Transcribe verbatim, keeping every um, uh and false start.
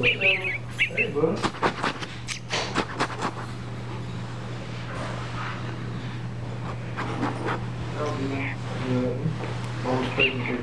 Hey, bud. That'll be good. Mom's taking care